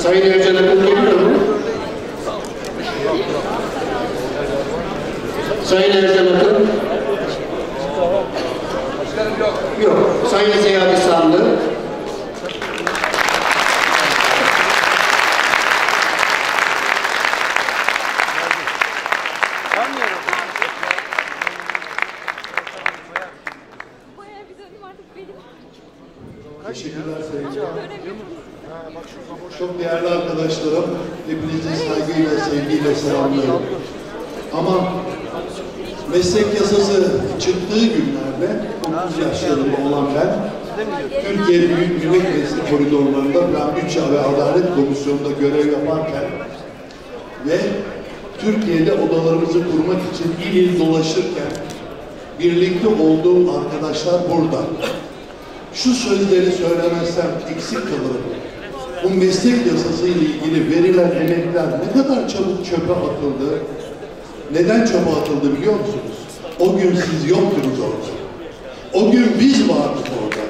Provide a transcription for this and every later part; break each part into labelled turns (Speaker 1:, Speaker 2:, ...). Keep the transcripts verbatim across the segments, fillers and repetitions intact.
Speaker 1: Sayın Ercan Akın geliyor mu? Sayın Ercan Akın? Yok. Sayın Ziya İslamlı?
Speaker 2: Teşekkürler Sayın Hocam. Çok değerli arkadaşlarım, hepinizi saygıyla, sevgiyle selamlıyorum. Ama meslek yasası çıktığı günlerde, otuz yaşlarında olan ben, Türkiye Büyük Millet Meclisi koridorlarında Plan Bütçe ve Adalet Komisyonu'nda görev yaparken ve Türkiye'de odalarımızı kurmak için il il dolaşırken birlikte olduğum arkadaşlar burada. Şu sözleri söylemezsem eksik kalırım. Bu meslek yasası ile ilgili verilen emekler ne kadar çabuk çöpe atıldı, neden çöpe atıldı biliyor musunuz? O gün siz yoktunuz orada. O gün biz vardık orada.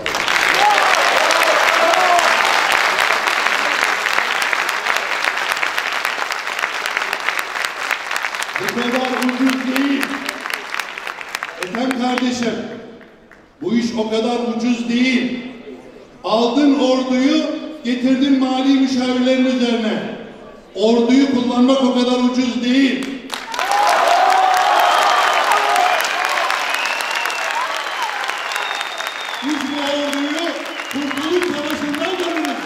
Speaker 2: Bu kadar ucuz değil. Efendim kardeşim, bu iş o kadar ucuz değil. Aldın orduyu, getirdin mali müşavirlerin üzerine. Orduyu kullanmak o kadar ucuz değil. Biz bu orduyu Kurtuluş Savaşı'ndan tanırız.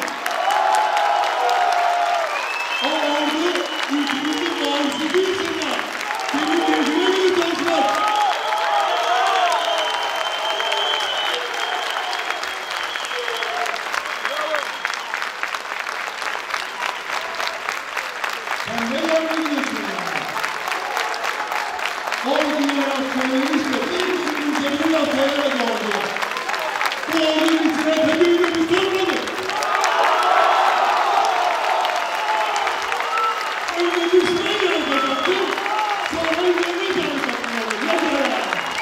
Speaker 2: O ordu ülkemizin bağımsızlığı için var. Senin gözüne göre çalışmak. Sen ne yapıyorsun ya? Orduya rastlanılmış da bir sürü üzerine rastlanamadı orduya. Bu ordunun içine tepkiyle bir sormadı. Önce düşmeye yaratacaktım, sonra üzerine çalışacaktım. Yok ya.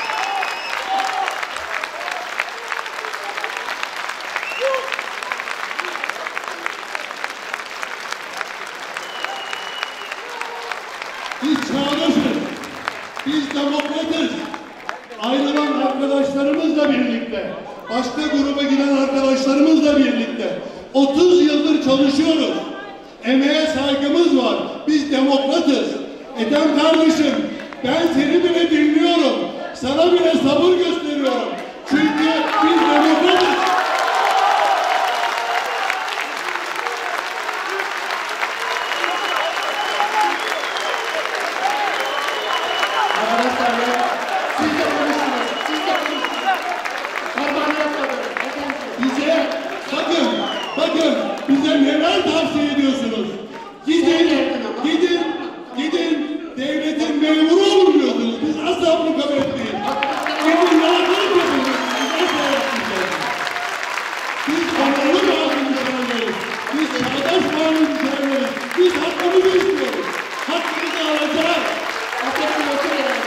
Speaker 2: Biz çağdaşız, biz demokratız. Ayrılan arkadaşlarımızla birlikte, başka gruba giden arkadaşlarımızla birlikte otuz yıldır çalışıyoruz. Emeğe saygımız var. Biz demokratız. Ethem kardeşim, ben seni bile dinliyorum. Sana bile sabır gösteriyorum. Çünkü biz demokratız. Bize, bakın, bakın, bize neler tavsiye ediyorsunuz? Gidin, gidin, gidin, devletin memuru olun diyorsunuz. Biz asla bunu kabul etmeyiz. Gidin, yalakalık yapın. Biz asla yapmayacağız. Biz onurlu bağlı müşavirleriz. Biz çağdaş bağlı müşavirleriz. Biz hakkımızı istiyoruz. Hakkımızı alacağız. Hakkımızı alacağız.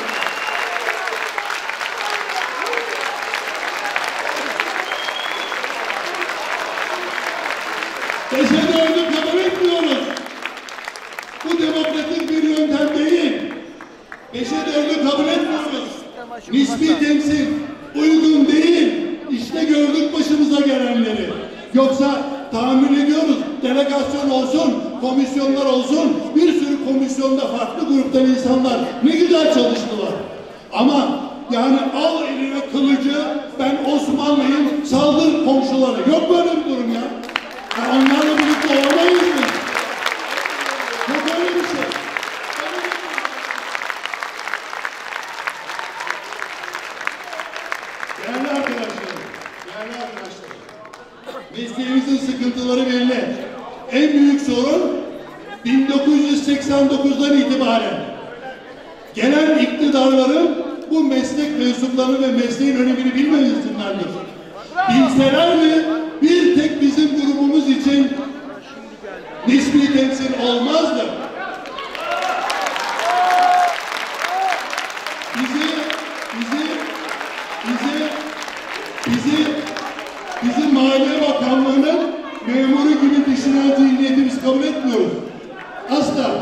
Speaker 2: Beşe dördü kabul etmiyoruz. Bu demokratik bir yöntem değil. Beşe dördü kabul etmiyoruz. Nispi temsil uygun değil. İşte gördük başımıza gelenleri. Yoksa tahammül ediyoruz. Delegasyon olsun, komisyonlar olsun. Bir sürü komisyonda farklı gruptan insanlar ne güzel çalıştılar. Ama yani al eline kılıcı, ben Osmanlıyım, saldır komşulara. Yok böyle bir durum ya. Ya onlarla birlikte olamayız mı? Yok öyle bir şey. Değerli arkadaşlarım, değerli arkadaşlarım, mesleğimizin sıkıntıları belli. En büyük sorun bin dokuz yüz seksen dokuzdan itibaren gelen iktidarların bu meslek mensuplarını ve mesleğin önemini bilmemesinlerdir. Bilseler mi bir tek bizim grubumuz için nispi temsil olmazdı. Bizi, bizi, bizi, bizi, bizi Maliye Bakanlığı'nın memur memuru gibi düşünen zihniyeti biz kabul etmiyoruz. Asla.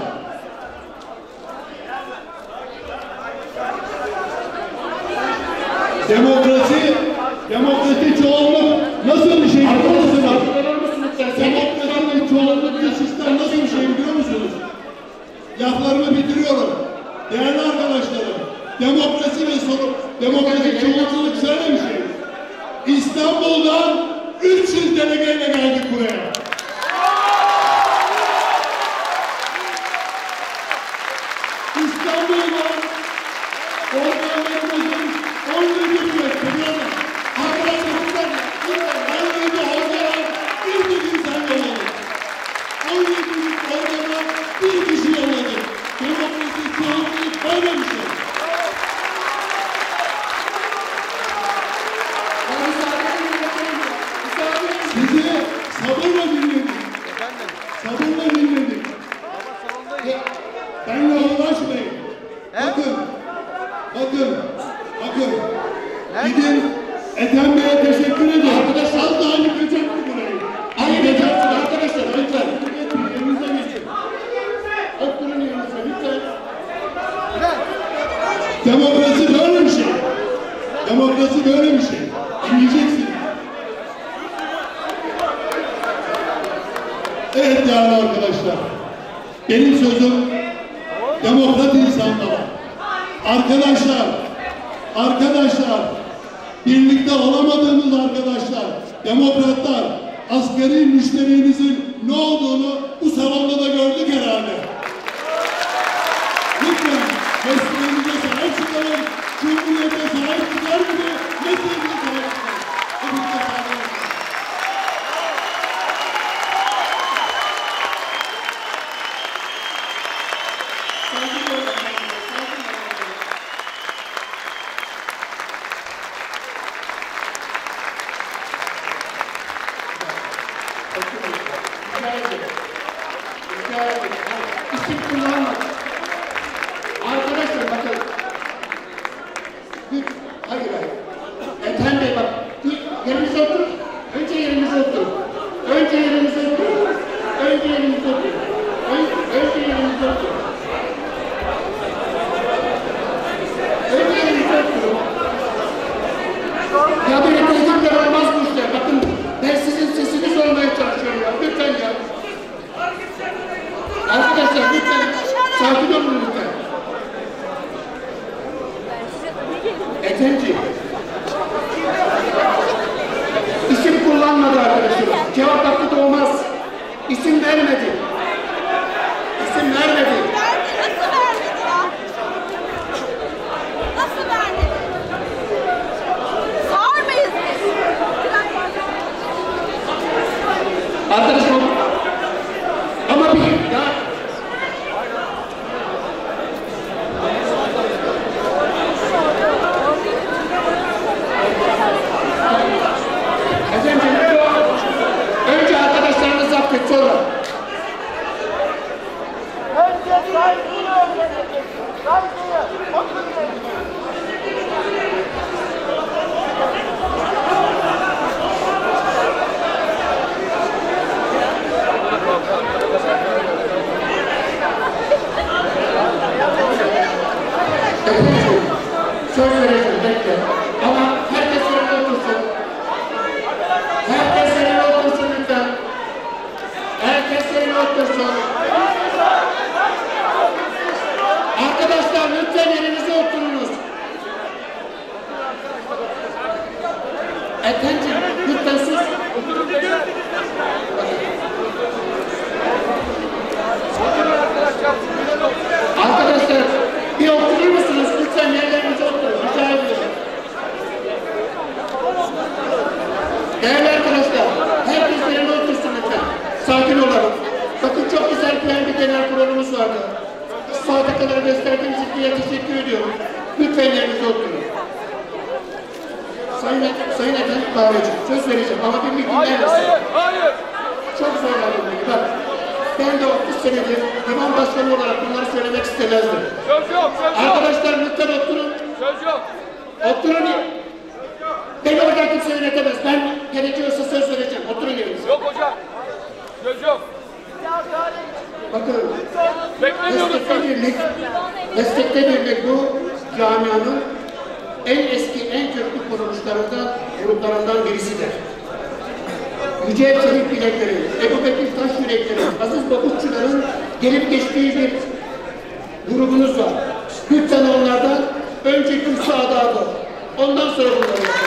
Speaker 2: Demokrasi, demokrasi çoğunluk nasıl bir şey biliyor musunuz? Demokrasi ve çoğunluk bir sistem nasıl bir şey biliyor musunuz? Laflarımı bitiriyorum. Değerli arkadaşlarım, demokrasi ve sorun, demokrasi çoğunluk şöyle bir şey. İstanbul'dan üç yüz delegeyle geldik buraya. İstanbul'dan organlarımızın on yedi biliyorum. Arkadaşlarımızdan on yedi organa bir bir insan yolladık. on yedi organa bir kişi yolladık. Demokrasi çoğunluk böyle bir şey. Sizi sabırla dinledik. Sabırla dinledik. Benle uğraşmayın. Bakın, bakın, bakın. Gidin Ethem Bey'e teşekkür edin. Arkadaşlar az daha yıkacak mı burayı? Hayır yıkacaksın arkadaşlar lütfen. Yerinize geçin. Oturun yerinize lütfen. Demokrasi böyle bir şey. Demokrasi böyle bir şey. Dinleyeceksin. Evet değerli arkadaşlar. Benim sözüm demokrat insanlara. Arkadaşlar, arkadaşlar, birlikte olamadığımız arkadaşlar, demokratlar, askeri müşterimizin ne olduğunu bu salonda da gördük herhalde. Lütfen mesleğimize sahip çıkalım, Cumhuriyete sahip çıkar gibi mesleğimize sahip çıkalım. Hepinize sahip çıkalım.
Speaker 1: İsim kullanmak. Arkadaşlar bakın. Hayır hayır. Ethem Bey bak. Yerinize otur. Önce yerinize otur. Önce yerinize otur. Önce yerinize otur. Önce yerinize otur. Önce yerinize otur. Ya böyle tehditler olmaz bu işte. Bakın ben sizin sesiniz olmaya çalışıyorum ya. Lütfen ya. Arkadaşlar lütfen sakin olun lütfen. Ethemciğim. İsim kullanmadı arkadaşım. Cevap hakkı da olmaz. İsim vermedi. İsim vermedi.
Speaker 3: Nasıl vermedi ya? Nasıl vermedi? Sağır mıyız biz?
Speaker 1: Arkadaşım ama bir ya Efendim, önce arkadaşlarını zapt et sonra.
Speaker 4: Önce saygıyı öğrenecek. Saygıyı. Oturun.
Speaker 1: Söz vereceğim, bekle. Ama herkes yerine otursun. Herkes yerine otursun lütfen. Herkes yerine otursun. Arkadaşlar lütfen yerinize oturunuz. Ethemciğim, lütfen siz. Arkadaşlar, bir oturur musunuz? Lütfen yerlerinize oturun. Rica ediyorum. Değerli arkadaşlar, herkes yerine otursun lütfen. Sakin olalım. Bakın çok güzel bir genel kurulumuz vardı. Şu saate kadar gösterdiğiniz için teşekkür ediyorum. Lütfen yerinize oturun. Sayın, Sayın Ethem Kahveci, söz vereceğim ama bir bilgi
Speaker 4: Hayır, hayır, hayır.
Speaker 1: Çok söyledim beni. Bak, ben de otuz senedir divan başkanı olarak bunları söylemek istemezdim.
Speaker 4: Söz yok, söz yok.
Speaker 1: Arkadaşlar lütfen oturun.
Speaker 4: Söz yok.
Speaker 1: Oturun. Beni orada kimse yönetemez. Ben gerekiyorsa söz vereceğim. Oturun yerinize.
Speaker 4: Yok hocam. Söz yok.
Speaker 1: Bakın,
Speaker 4: Beklemiyorduk.
Speaker 1: Meslekte Birlik, Meslekte Birlik bu camianın en eski, en köklü kuruluşlarından, gruplarından birisidir. Yücel Çelik Bilekleri, Ebu Bekir Taş Yürekleri, Aziz Babukçuların gelip geçtiği bir grubunuz var. Lütfen onlardan önce Kürsü Adadı, ondan sonra bunları yapın.